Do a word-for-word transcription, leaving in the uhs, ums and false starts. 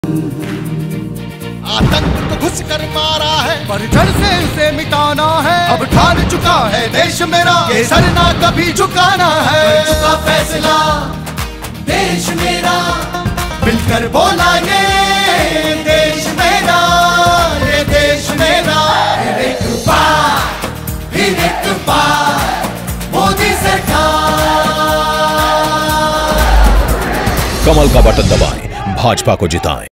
आतंक को घुस कर मारा है, पर जड़ से इसे मिटाना है। अब ठान चुका है देश मेरा, के सर ना कभी झुकाना है। कर चुका फैसला देश मेरा, मिलकर बोला ये देश मेरा, ये देश मेरा। फिर एक बार फिर एक बार मोदी सरकार। कमल का बटन दबाएं, भाजपा को जिताएं।